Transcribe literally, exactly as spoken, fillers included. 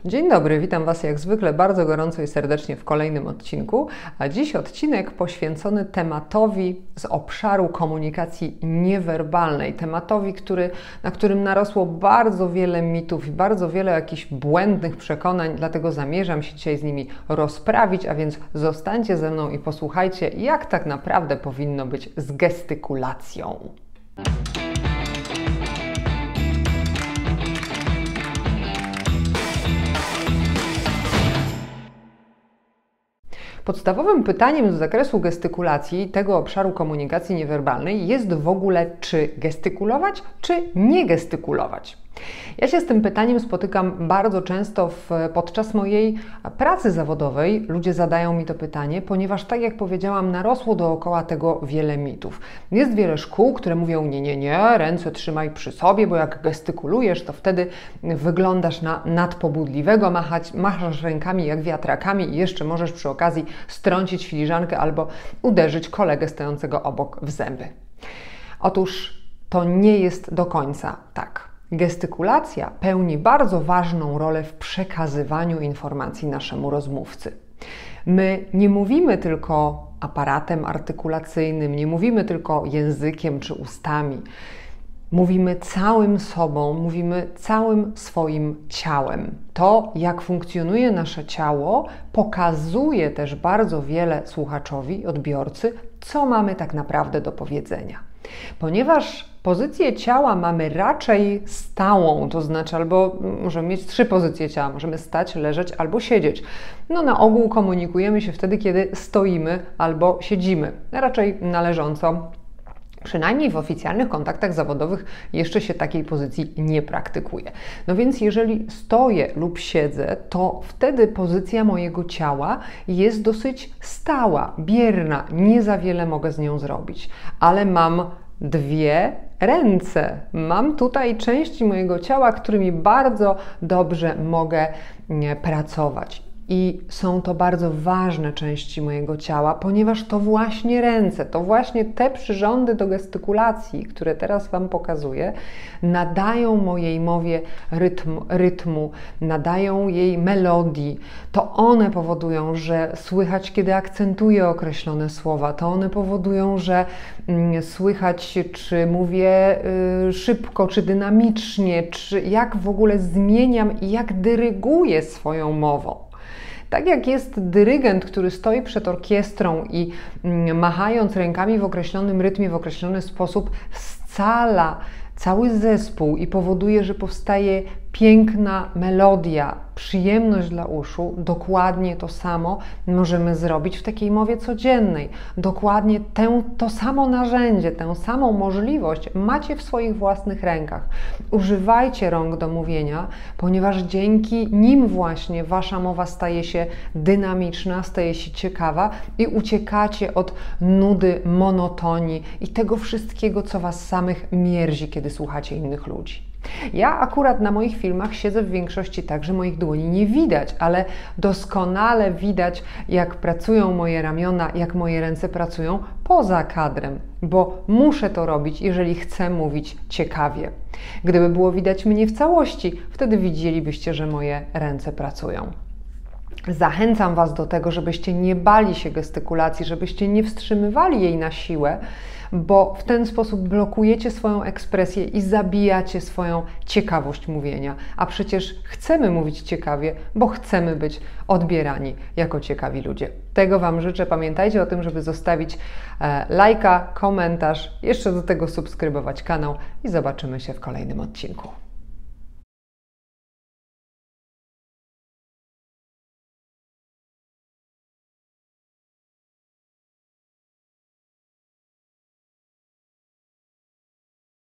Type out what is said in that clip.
Dzień dobry, witam Was jak zwykle bardzo gorąco i serdecznie w kolejnym odcinku, a dziś odcinek poświęcony tematowi z obszaru komunikacji niewerbalnej, tematowi, który, na którym narosło bardzo wiele mitów i bardzo wiele jakichś błędnych przekonań, dlatego zamierzam się dzisiaj z nimi rozprawić, a więc zostańcie ze mną i posłuchajcie, jak tak naprawdę powinno być z gestykulacją. Podstawowym pytaniem z zakresu gestykulacji, tego obszaru komunikacji niewerbalnej jest w ogóle, czy gestykulować, czy nie gestykulować. Ja się z tym pytaniem spotykam bardzo często w, podczas mojej pracy zawodowej. Ludzie zadają mi to pytanie, ponieważ tak jak powiedziałam, narosło dookoła tego wiele mitów. Jest wiele szkół, które mówią nie, nie, nie, ręce trzymaj przy sobie, bo jak gestykulujesz, to wtedy wyglądasz na nadpobudliwego, machać, machasz rękami jak wiatrakami i jeszcze możesz przy okazji strącić filiżankę albo uderzyć kolegę stojącego obok w zęby. Otóż to nie jest do końca tak. Gestykulacja pełni bardzo ważną rolę w przekazywaniu informacji naszemu rozmówcy. My nie mówimy tylko aparatem artykulacyjnym, nie mówimy tylko językiem czy ustami. Mówimy całym sobą, mówimy całym swoim ciałem. To, jak funkcjonuje nasze ciało, pokazuje też bardzo wiele słuchaczowi, odbiorcy, co mamy tak naprawdę do powiedzenia. Ponieważ pozycję ciała mamy raczej stałą, to znaczy albo możemy mieć trzy pozycje ciała, możemy stać, leżeć albo siedzieć. No na ogół komunikujemy się wtedy, kiedy stoimy albo siedzimy, raczej należąco. Przynajmniej w oficjalnych kontaktach zawodowych jeszcze się takiej pozycji nie praktykuje. No więc jeżeli stoję lub siedzę, to wtedy pozycja mojego ciała jest dosyć stała, bierna, nie za wiele mogę z nią zrobić, ale mam dwie ręce. Mam tutaj części mojego ciała, którymi bardzo dobrze mogę pracować. I są to bardzo ważne części mojego ciała, ponieważ to właśnie ręce, to właśnie te przyrządy do gestykulacji, które teraz Wam pokazuję, nadają mojej mowie rytm, rytmu, nadają jej melodii. To one powodują, że słychać, kiedy akcentuję określone słowa. To one powodują, że mm, słychać, czy mówię y, szybko, czy dynamicznie, czy jak w ogóle zmieniam i jak dyryguję swoją mową. Tak jak jest dyrygent, który stoi przed orkiestrą i machając rękami w określonym rytmie, w określony sposób scala cały zespół i powoduje, że powstaje piękna melodia, przyjemność dla uszu, dokładnie to samo możemy zrobić w takiej mowie codziennej. Dokładnie tę, to samo narzędzie, tę samą możliwość macie w swoich własnych rękach. Używajcie rąk do mówienia, ponieważ dzięki nim właśnie Wasza mowa staje się dynamiczna, staje się ciekawa i uciekacie od nudy, monotonii i tego wszystkiego, co Was samych mierzi, kiedy słuchacie innych ludzi. Ja akurat na moich filmach siedzę w większości tak, że moich dłoni nie widać, ale doskonale widać, jak pracują moje ramiona, jak moje ręce pracują poza kadrem, bo muszę to robić, jeżeli chcę mówić ciekawie. Gdyby było widać mnie w całości, wtedy widzielibyście, że moje ręce pracują. Zachęcam Was do tego, żebyście nie bali się gestykulacji, żebyście nie wstrzymywali jej na siłę, bo w ten sposób blokujecie swoją ekspresję i zabijacie swoją ciekawość mówienia. A przecież chcemy mówić ciekawie, bo chcemy być odbierani jako ciekawi ludzie. Tego Wam życzę. Pamiętajcie o tym, żeby zostawić e, lajka, komentarz, jeszcze do tego subskrybować kanał i zobaczymy się w kolejnym odcinku.